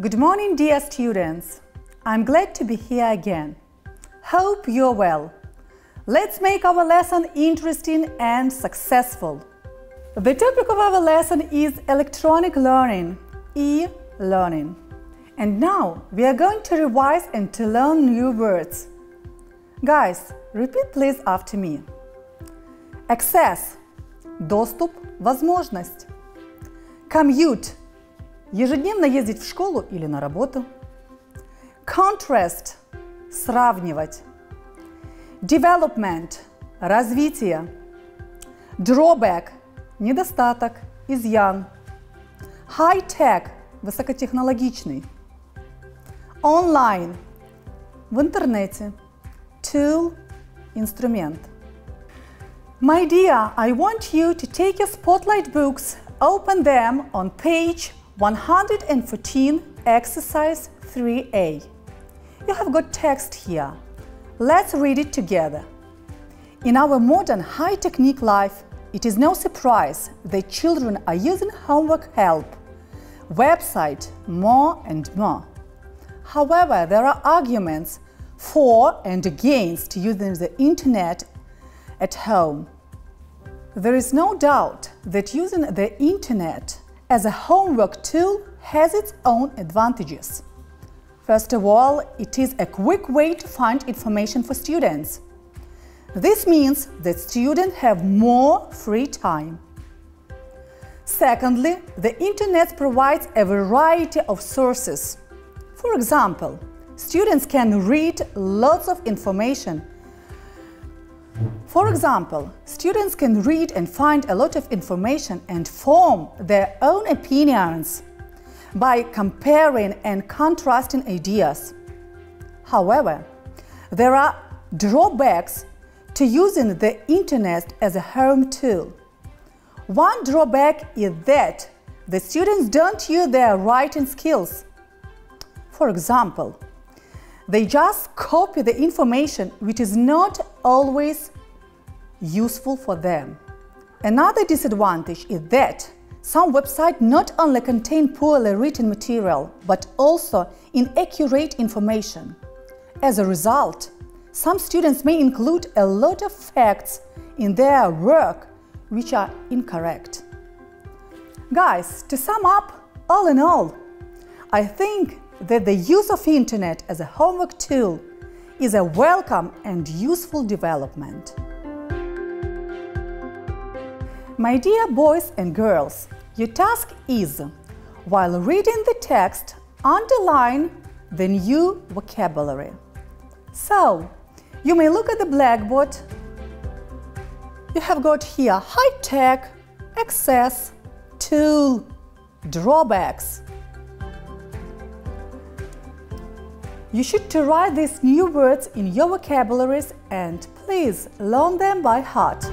Good morning, dear students. I'm glad to be here again. Hope you're well. Let's make our lesson interesting and successful. The topic of our lesson is electronic learning, e-learning. And now we are going to revise and to learn new words. Guys, repeat please after me. Access – доступ, возможность. Commute – ежедневно ездить в школу или на работу. Contrast – сравнивать. Development – развитие. Drawback – недостаток, изъян. High-tech – высокотехнологичный. Online – в интернете. Tool – инструмент. My dear, I want you to take your Spotlight books, open them on page 114, exercise 3A. You have got text here. Let's read it together. In our modern high-technique life, it is no surprise that children are using homework help, website more and more. However, there are arguments for and against using the internet at home. There is no doubt that using the internet as a homework tool has its own advantages. First of all, it is a quick way to find information for students. This means that students have more free time. Secondly, the internet provides a variety of sources. For example, students can read lots of information. For example, students can read and find a lot of information and form their own opinions by comparing and contrasting ideas. However, there are drawbacks to using the internet as a home tool. One drawback is that the students don't use their writing skills. For example, they just copy the information which is not always useful for them. Another disadvantage is that some websites not only contain poorly written material, but also inaccurate information. As a result, some students may include a lot of facts in their work which are incorrect. Guys, to sum up, all in all, I think that the use of internet as a homework tool is a welcome and useful development. My dear boys and girls, your task is, while reading the text, underline the new vocabulary. So, you may look at the blackboard. You have got here high-tech, access, tool, drawbacks. You should to write these new words in your vocabularies and please learn them by heart.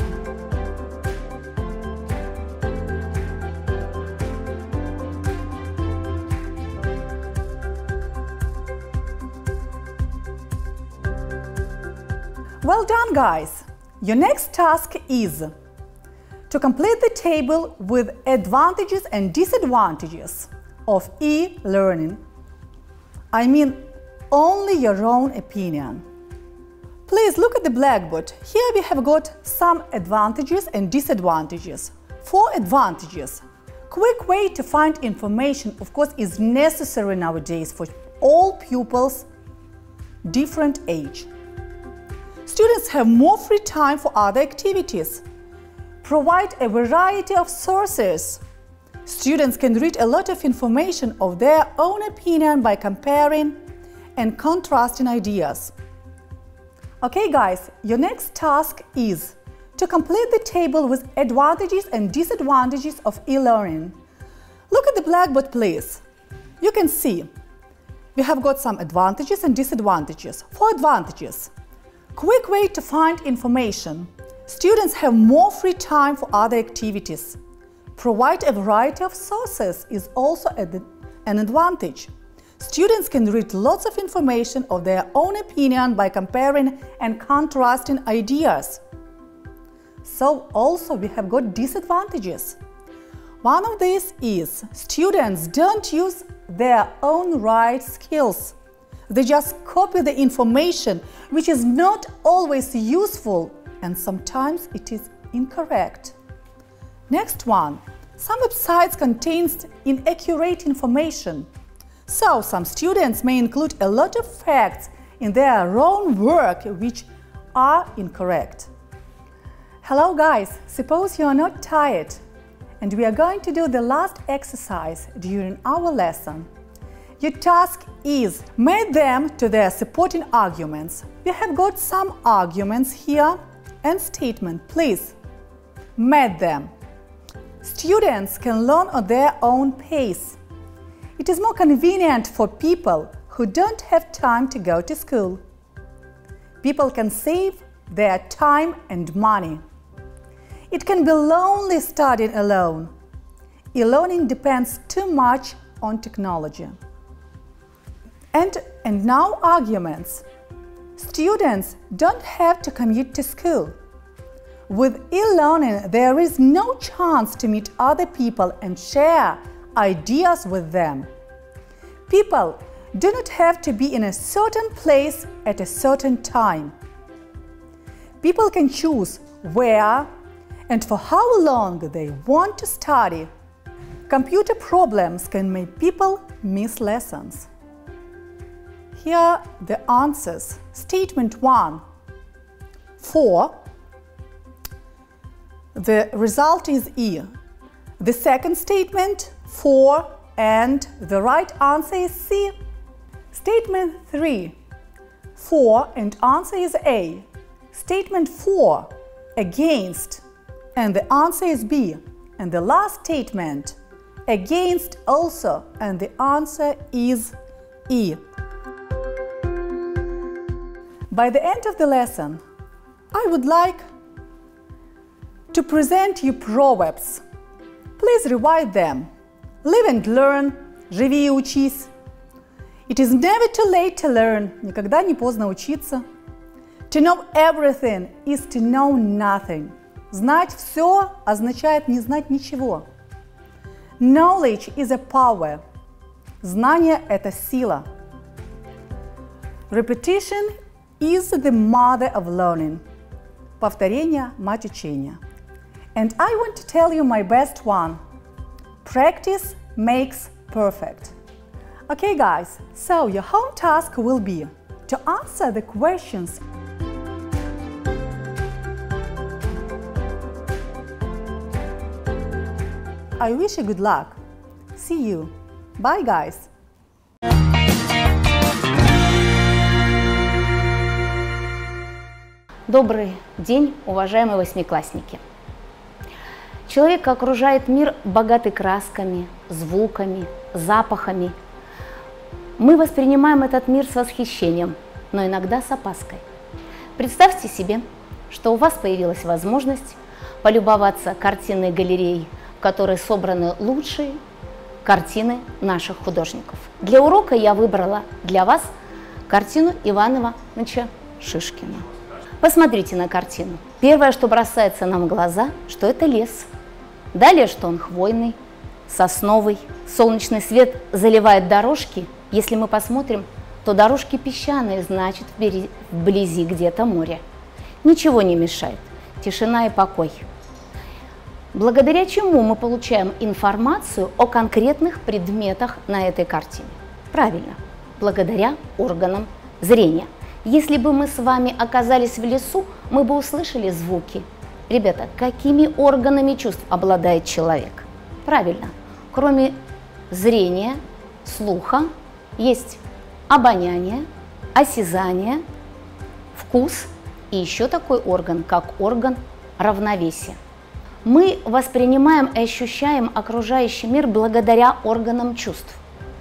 Well done, guys! Your next task is to complete the table with advantages and disadvantages of e-learning. I mean, only your own opinion. Please look at the blackboard. Here we have got some advantages and disadvantages. For advantages, quick way to find information, of course, is necessary nowadays for all pupils, different age. Students have more free time for other activities. Provide a variety of sources. Students can read a lot of information of their own opinion by comparing and contrasting ideas. Okay, guys, your next task is to complete the table with advantages and disadvantages of e-learning. Look at the blackboard, please. You can see we have got some advantages and disadvantages. For advantages, quick way to find information. Students have more free time for other activities. Provide a variety of sources is also an advantage. Students can read lots of information of their own opinion by comparing and contrasting ideas. So also we have got disadvantages. One of these is students don't use their own right skills. They just copy the information, which is not always useful, and sometimes it is incorrect. Next one. Some websites contain inaccurate information. So, some students may include a lot of facts in their own work which are incorrect. Hello guys, suppose you are not tired, and we are going to do the last exercise during our lesson. Your task is match them to their supporting arguments. We have got some arguments here and statement. Please match them. Students can learn at their own pace. It is more convenient for people who don't have time to go to school. People can save their time and money. It can be lonely studying alone. E-learning depends too much on technology. And now arguments. Students don't have to commute to school. With e-learning, there is no chance to meet other people and share ideas with them. People do not have to be in a certain place at a certain time. People can choose where and for how long they want to study. Computer problems can make people miss lessons. Here are the answers. Statement 1. 4. The result is E. The second statement, 4, and the right answer is C. Statement 3. 4 and answer is A. Statement 4, against, and the answer is B. And the last statement, against also, and the answer is E. By the end of the lesson, I would like to present you proverbs. Please revise them. Live and learn. Живи и учись. It is never too late to learn. Никогда не поздно учиться. To know everything is to know nothing. Знать все означает не знать ничего. Knowledge is a power. Знание – это сила. Repetition is the mother of learning. Повторение – мать учения. And I want to tell you my best one. Practice makes perfect. Okay guys, so your home task will be to answer the questions. I wish you good luck. See you. Bye guys. Добрый день, уважаемые восьмиклассники! Человека окружает мир, богатый красками, звуками, запахами. Мы воспринимаем этот мир с восхищением, но иногда с опаской. Представьте себе, что у вас появилась возможность полюбоваться картинной галереей, в которой собраны лучшие картины наших художников. Для урока я выбрала для вас картину Ивана Ивановича Шишкина. Посмотрите на картину. Первое, что бросается нам в глаза, что это лес. Далее, что он хвойный, сосновый. Солнечный свет заливает дорожки. Если мы посмотрим, то дорожки песчаные, значит, вблизи где-то море. Ничего не мешает. Тишина и покой. Благодаря чему мы получаем информацию о конкретных предметах на этой картине? Правильно, благодаря органам зрения. Если бы мы с вами оказались в лесу, мы бы услышали звуки. Ребята, какими органами чувств обладает человек? Правильно, кроме зрения, слуха, есть обоняние, осязание, вкус и еще такой орган, как орган равновесия. Мы воспринимаем и ощущаем окружающий мир благодаря органам чувств.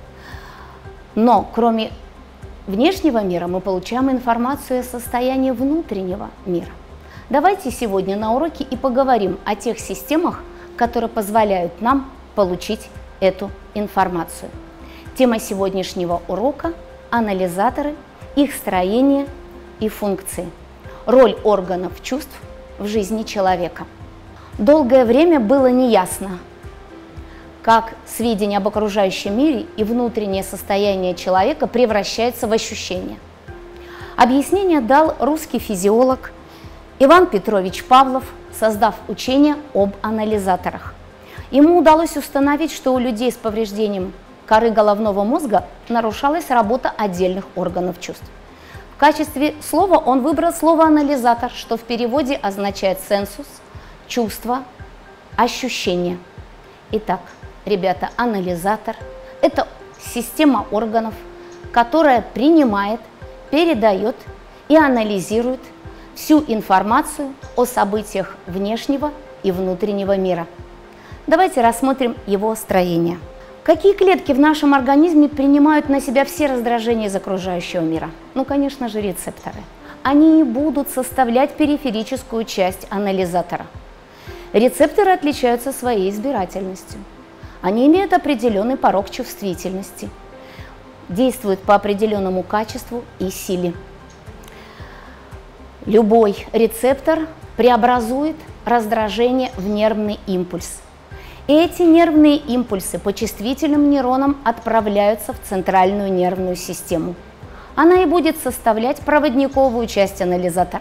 Но кроме внешнего мира мы получаем информацию о состоянии внутреннего мира. Давайте сегодня на уроке и поговорим о тех системах, которые позволяют нам получить эту информацию. Тема сегодняшнего урока – анализаторы, их строение и функции. Роль органов чувств в жизни человека. Долгое время было неясно, как сведения об окружающем мире и внутреннее состояние человека превращается в ощущения. Объяснение дал русский физиолог Иван Петрович Павлов, создав учение об анализаторах. Ему удалось установить, что у людей с повреждением коры головного мозга нарушалась работа отдельных органов чувств. В качестве слова он выбрал слово «анализатор», что в переводе означает «сенсус», «чувство», «ощущение». Итак, ребята, анализатор – это система органов, которая принимает, передает и анализирует всю информацию о событиях внешнего и внутреннего мира. Давайте рассмотрим его строение. Какие клетки в нашем организме принимают на себя все раздражения из окружающего мира? Ну, конечно же, рецепторы. Они будут составлять периферическую часть анализатора. Рецепторы отличаются своей избирательностью. Они имеют определенный порог чувствительности, действуют по определенному качеству и силе. Любой рецептор преобразует раздражение в нервный импульс. Эти нервные импульсы по чувствительным нейронам отправляются в центральную нервную систему. Она и будет составлять проводниковую часть анализатора.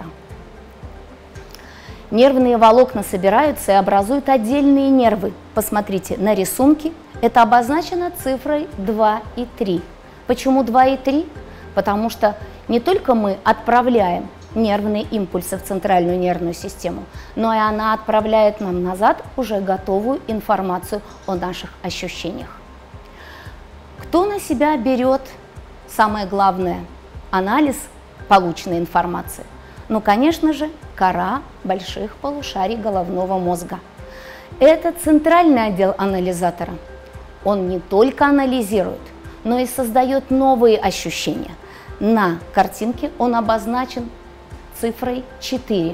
Нервные волокна собираются и образуют отдельные нервы. Посмотрите на рисунке, это обозначено цифрой 2 и 3. Почему 2 и 3? Потому что не только мы отправляем нервные импульсы в центральную нервную систему, но и она отправляет нам назад уже готовую информацию о наших ощущениях. Кто на себя берет, самое главное, анализ полученной информации? Ну, конечно же, кора больших полушарий головного мозга. Это центральный отдел анализатора. Он не только анализирует, но и создает новые ощущения. На картинке он обозначен цифрой 4.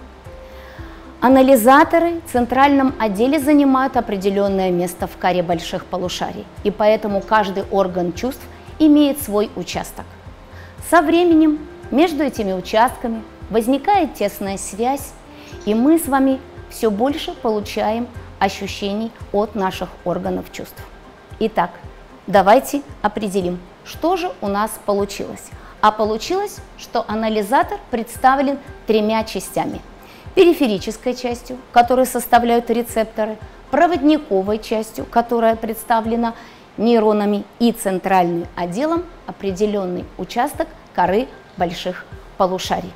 Анализаторы в центральном отделе занимают определенное место в коре больших полушарий, и поэтому каждый орган чувств имеет свой участок. Со временем между этими участками возникает тесная связь, и мы с вами все больше получаем ощущений от наших органов чувств. Итак, давайте определим, что же у нас получилось. А получилось, что анализатор представлен тремя частями. Периферической частью, которую составляют рецепторы, проводниковой частью, которая представлена нейронами, и центральным отделом, определенный участок коры больших полушарий.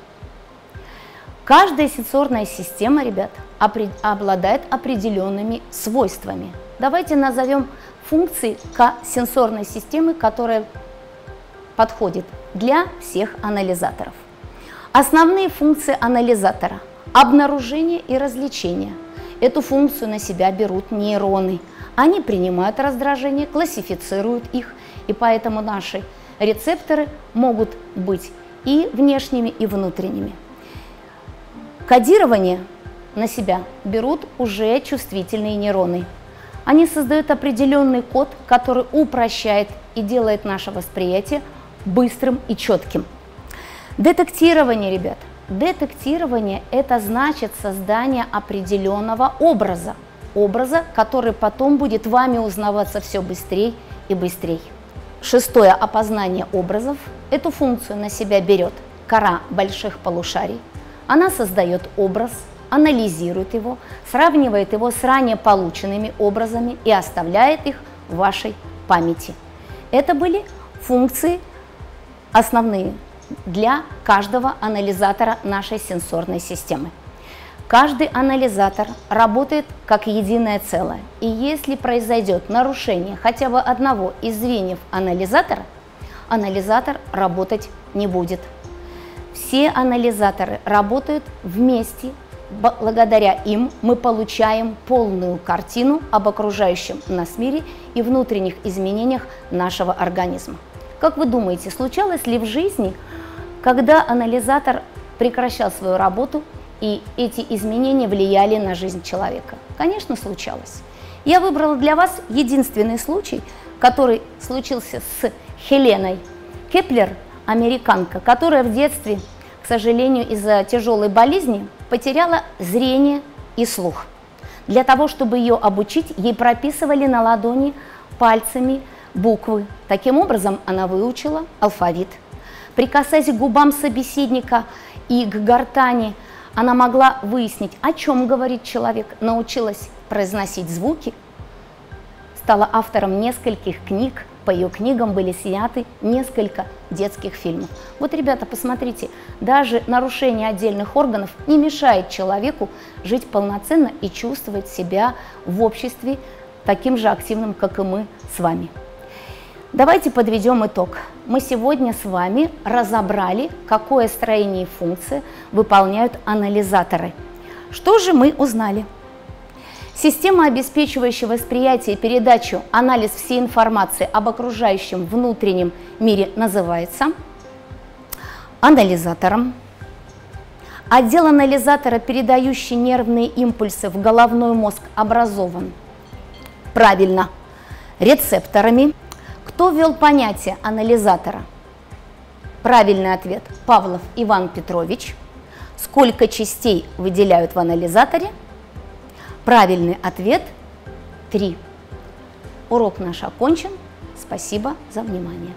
Каждая сенсорная система, ребят, обладает определенными свойствами. Давайте назовем функции сенсорной системы, которая подходит для всех анализаторов. Основные функции анализатора – обнаружение и развлечение. Эту функцию на себя берут нейроны. Они принимают раздражение, классифицируют их, и поэтому наши рецепторы могут быть и внешними, и внутренними. Кодирование на себя берут уже чувствительные нейроны. Они создают определенный код, который упрощает и делает наше восприятие быстрым и четким. Детектирование, ребят. Детектирование – это значит создание определенного образа, который потом будет вами узнаваться все быстрее и быстрее. Шестое – опознание образов. Эту функцию на себя берет кора больших полушарий. Она создает образ, анализирует его, сравнивает его с ранее полученными образами и оставляет их в вашей памяти. Это были функции основные для каждого анализатора нашей сенсорной системы. Каждый анализатор работает как единое целое, и если произойдет нарушение хотя бы одного из звеньев анализатора, анализатор работать не будет. Все анализаторы работают вместе, благодаря им мы получаем полную картину об окружающем нас мире и внутренних изменениях нашего организма. Как вы думаете, случалось ли в жизни, когда анализатор прекращал свою работу, и эти изменения влияли на жизнь человека? Конечно, случалось. Я выбрала для вас единственный случай, который случился с Хеленой Кеплер, американка, которая в детстве, к сожалению, из-за тяжелой болезни потеряла зрение и слух. Для того, чтобы ее обучить, ей прописывали на ладони пальцами буквы. Таким образом, она выучила алфавит. Прикасаясь к губам собеседника и к гортани, она могла выяснить, о чем говорит человек, научилась произносить звуки, стала автором нескольких книг, по ее книгам были сняты несколько детских фильмов. Вот, ребята, посмотрите, даже нарушение отдельных органов не мешает человеку жить полноценно и чувствовать себя в обществе таким же активным, как и мы с вами. Давайте подведем итог. Мы сегодня с вами разобрали, какое строение и функции выполняют анализаторы. Что же мы узнали? Система, обеспечивающая восприятие и передачу, анализ всей информации об окружающем внутреннем мире, называется анализатором. Отдел анализатора, передающий нервные импульсы в головной мозг, образован правильно рецепторами. Кто ввел понятие анализатора? Правильный ответ – Павлов Иван Петрович. Сколько частей выделяют в анализаторе? Правильный ответ – 3. Урок наш окончен. Спасибо за внимание.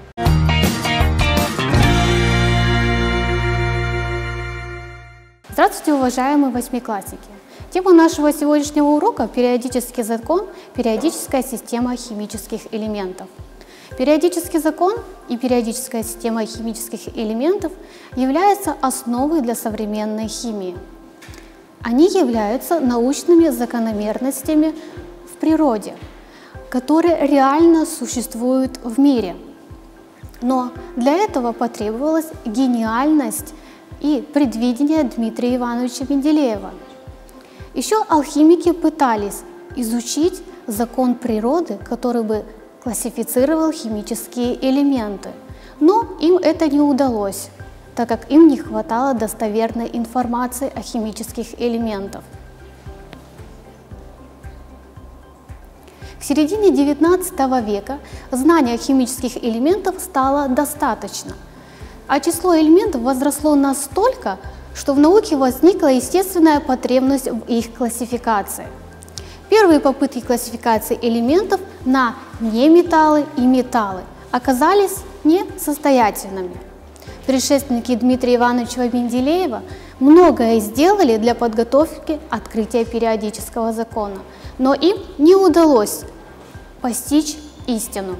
Здравствуйте, уважаемые восьмиклассники! Тема нашего сегодняшнего урока – периодический закон, периодическая система химических элементов. Периодический закон и периодическая система химических элементов являются основой для современной химии. Они являются научными закономерностями в природе, которые реально существуют в мире. Но для этого потребовалась гениальность и предвидение Дмитрия Ивановича Менделеева. Еще алхимики пытались изучить закон природы, который бы классифицировал химические элементы, но им это не удалось, так как им не хватало достоверной информации о химических элементах. К середине XIX века знания химических элементов стало достаточно, а число элементов возросло настолько, что в науке возникла естественная потребность в их классификации. Первые попытки классификации элементов на неметаллы и металлы оказались несостоятельными. Предшественники Дмитрия Ивановича Менделеева многое сделали для подготовки открытия периодического закона, но им не удалось постичь истину.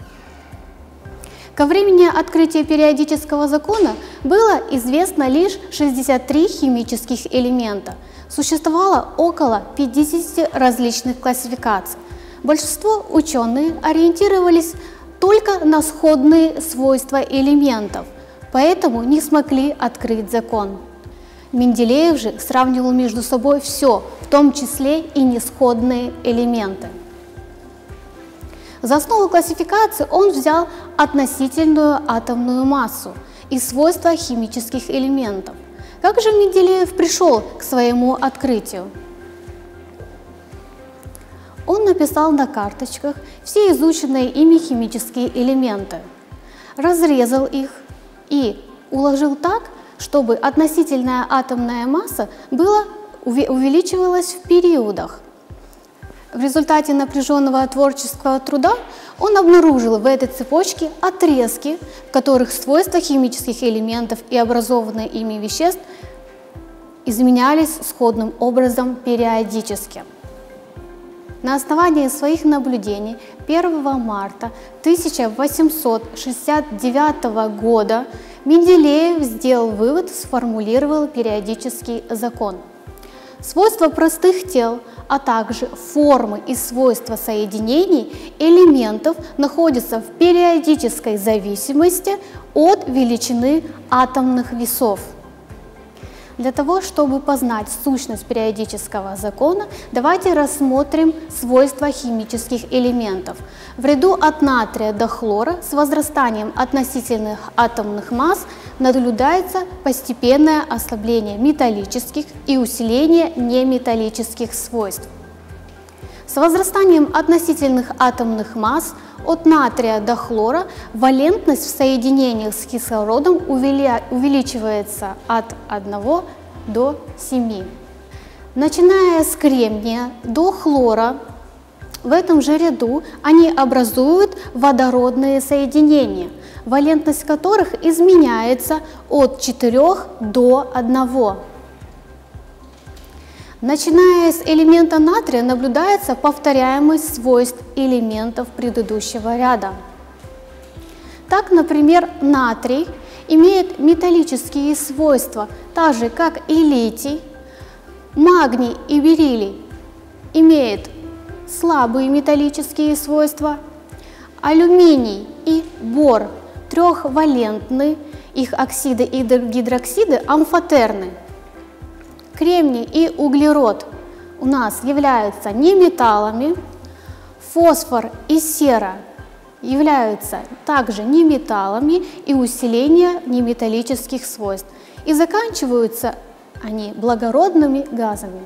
Ко времени открытия периодического закона было известно лишь 63 химических элемента. Существовало около 50 различных классификаций. Большинство ученых ориентировались только на сходные свойства элементов, поэтому не смогли открыть закон. Менделеев же сравнивал между собой все, в том числе и несходные элементы. За основу классификации он взял относительную атомную массу и свойства химических элементов. Как же Менделеев пришел к своему открытию? Он написал на карточках все изученные ими химические элементы, разрезал их и уложил так, чтобы относительная атомная масса увеличивалась в периодах. В результате напряженного творческого труда он обнаружил в этой цепочке отрезки, в которых свойства химических элементов и образованные ими веществ изменялись сходным образом периодически. На основании своих наблюдений 1 марта 1869 года Менделеев сделал вывод, сформулировал периодический закон. Свойства простых тел, а также формы и свойства соединений элементов находятся в периодической зависимости от величины атомных весов. Для того, чтобы познать сущность периодического закона, давайте рассмотрим свойства химических элементов. В ряду от натрия до хлора с возрастанием относительных атомных масс наблюдается постепенное ослабление металлических и усиление неметаллических свойств. С возрастанием относительных атомных масс от натрия до хлора валентность в соединениях с кислородом увеличивается от 1 до 7. Начиная с кремния до хлора, в этом же ряду они образуют водородные соединения, валентность которых изменяется от 4 до 1. Начиная с элемента натрия наблюдается повторяемость свойств элементов предыдущего ряда. Так, например, натрий имеет металлические свойства, так же как и литий. Магний и бериллий имеют слабые металлические свойства. Алюминий и бор трехвалентны, их оксиды и гидроксиды амфотерны. Кремний и углерод у нас являются неметаллами, фосфор и сера являются также неметаллами и усиление неметаллических свойств, и заканчиваются они благородными газами.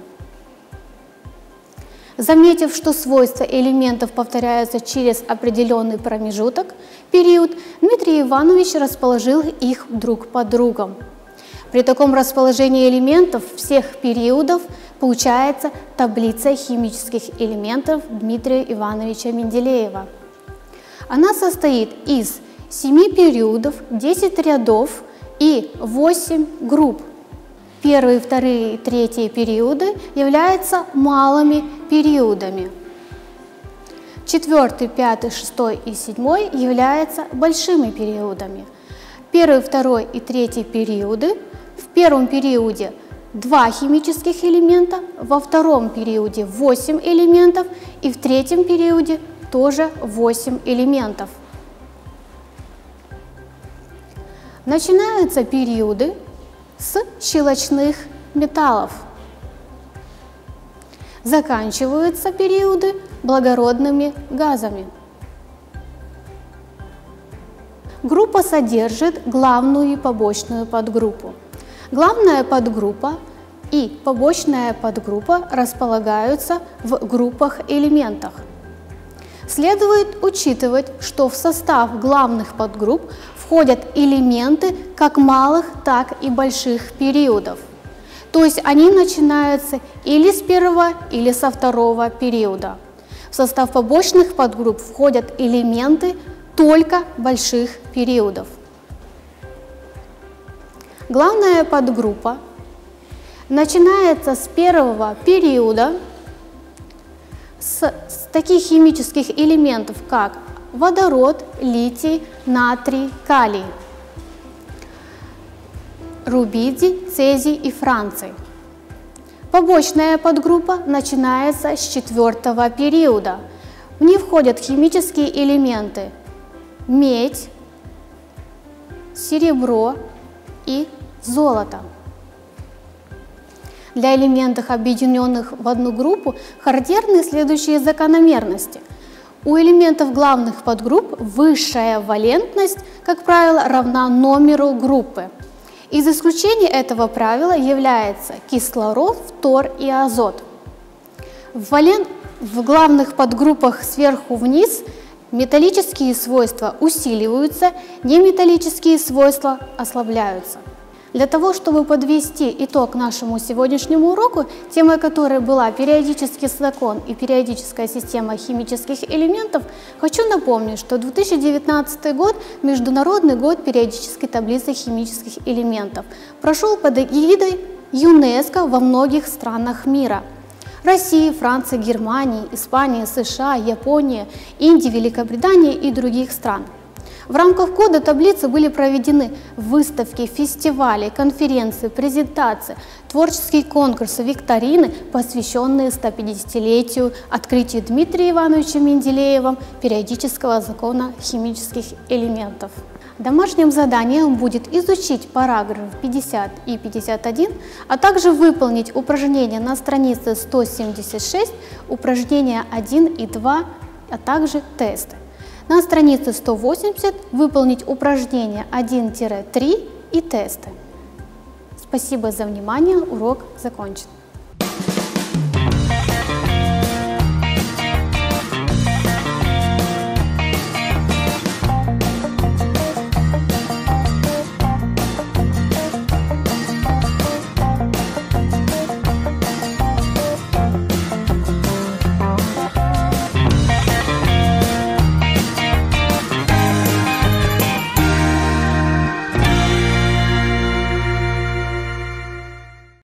Заметив, что свойства элементов повторяются через определенный промежуток, период, Дмитрий Иванович расположил их друг под другом. При таком расположении элементов всех периодов получается таблица химических элементов Дмитрия Ивановича Менделеева. Она состоит из 7 периодов, 10 рядов и 8 групп. Первые, вторые и третьи периоды являются малыми периодами. Четвертый, пятый, шестой и седьмой являются большими периодами. Первый, второй и третий периоды. В первом периоде 2 химических элемента, во втором периоде 8 элементов и в третьем периоде тоже 8 элементов. Начинаются периоды с щелочных металлов. Заканчиваются периоды благородными газами. Группа содержит главную и побочную подгруппу. Главная подгруппа и побочная подгруппа располагаются в группах элементах. Следует учитывать, что в состав главных подгрупп входят элементы как малых, так и больших периодов. То есть они начинаются или с первого, или со второго периода. В состав побочных подгрупп входят элементы только больших периодов. Главная подгруппа начинается с первого периода с таких химических элементов, как водород, литий, натрий, калий, рубидий, цезий и франций. Побочная подгруппа начинается с 4-го периода. В них входят химические элементы медь, серебро и золото. Для элементов, объединенных в одну группу, характерны следующие закономерности. У элементов главных подгрупп высшая валентность, как правило, равна номеру группы. Из исключений этого правила являются кислород, фтор и азот. В главных подгруппах сверху вниз металлические свойства усиливаются, неметаллические свойства ослабляются. Для того, чтобы подвести итог нашему сегодняшнему уроку, темой которой была периодический закон и периодическая система химических элементов, хочу напомнить, что 2019 год – Международный год периодической таблицы химических элементов. Прошел под эгидой ЮНЕСКО во многих странах мира. России, Франции, Германии, Испании, США, Японии, Индии, Великобритании и других стран. В рамках года таблицы были проведены выставки, фестивали, конференции, презентации, творческие конкурсы, викторины, посвященные 150-летию открытия Дмитрием Ивановичем Менделеевым периодического закона химических элементов. Домашним заданием будет изучить параграфы 50 и 51, а также выполнить упражнения на странице 176, упражнения 1 и 2, а также тесты. На странице 180 выполнить упражнения 1-3 и тесты. Спасибо за внимание, урок закончен.